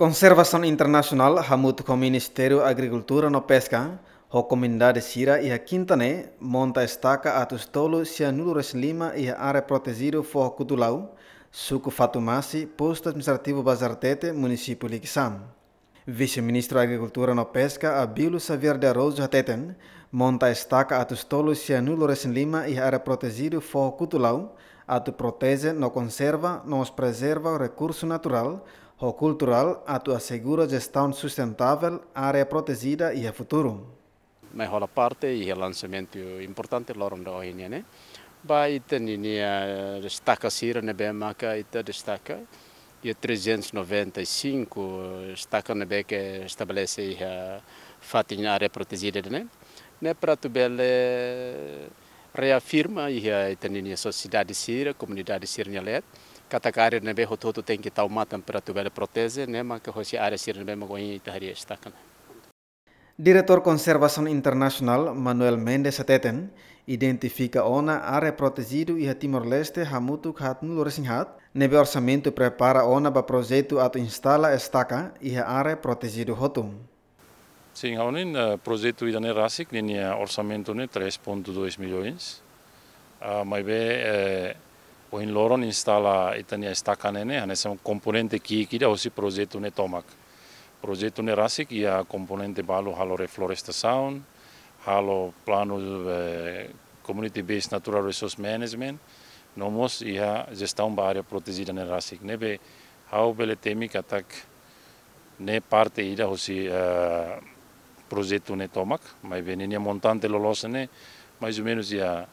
Conservação Internacional hamutu com o Ministério da Agricultura no Pesca, a comunidade Sira e a Quintané monta estaca a tostolo cianulo Lima e a área protegida for Cutulau, suco Fatumasi, posto administrativo Bazartete, município Liquissam. Vice-ministro da Agricultura no Pesca, Abílio Xavier de Araújo Hateten, monta estaca a tostolo cianulo Lima e a área protegida for Cutulau, a tu protege, no conserva, nos preserva o recurso natural, o cultural, a tu assegura gestão sustentável, área protegida e a futuro. Mas rola parte e o lançamento importante lá onde hoje né, vai ter destaca Sira na Bemaca e destaca e 395 destaca na que estabelece a fatinha área protegida né para tu bele reafirma a sociedade Sira, comunidade Sira Katakari nebe hototo tem que estar uma temperatura protege, né, mas que hoje a área Sira nebe magoinha itaria estaca. Diretor Conservação Internacional Manuel Mendes Hateten identifica ona área protegida e a Timor-Leste hamutu hatnul resinghat, nebe orçamento prepara ona para projeto ato instala estaca e a área protegida hotum. Sim, há um projeto idane rasik nini orçamento ne 3,2 milhões. Mas o Loron instala itania estaca nene, nesse componente que da esse projeto ne tomak. Projeto ne rasik ia componente balu halo reflorestação, halo plano community based natural resource management, nomos ia gestão da área protegida ne rasik. Nebe hau bele temi katak ne parte ida esse projeto ne tomak, mas venia montante lolos ne mais ou menos ia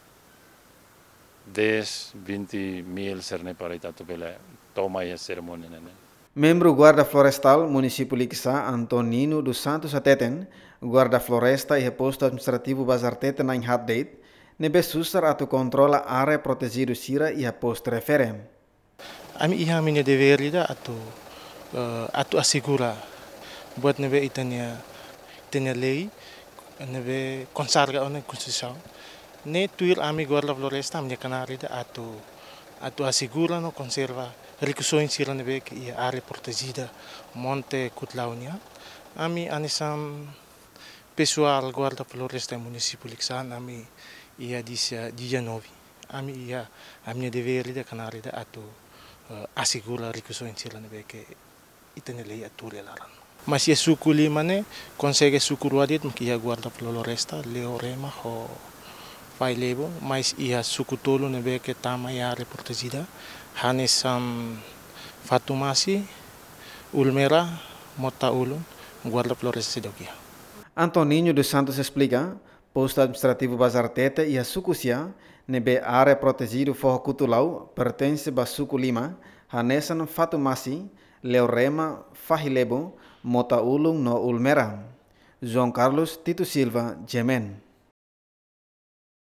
10, 20 mil serne para itatu pela toma e a cerimônia. Membro Guarda Florestal, município Liquissá, Antonino dos Santos Hateten, Guarda Floresta e posto administrativo Bazartete na Inhatdate, nebe susar atu controla área protegida Sira e a posto referem. Ami iha minha dever ida atu assegura buat nebe itania lei, nebe consagra ona Constituição. Ne tuir ami Guarda Floresta minha canarida atu assegura no conserva recursos Sira nebe que ia área protegida Monte Cutlaunia. Ami anisam pessoal Guarda Floresta município Liquissam ami ia dia 9. Ami ia a minha dever ida canarida atu assegura recursos Sira nebe que itania lei atu relaran. Mas se suku lima ne consegue suku ruadit que ia Guarda Floresta leorema ho vai lebo, mas ia suku tolo nebe que tama ia área protegida, hanesam Fatumasi, Ulmera, Mota Ulun, Guarda Floresta Sidokia. Antonino dos Santos explica, posto administrativo Bazartete e a Sucucia, nebe área protegida for Cutulau, pertence a Suku Lima, hanesan Fatumasi, Leorema, Fahilebo, Mota Ulun no Ulmera. João Carlos Tito Silva, Gemen.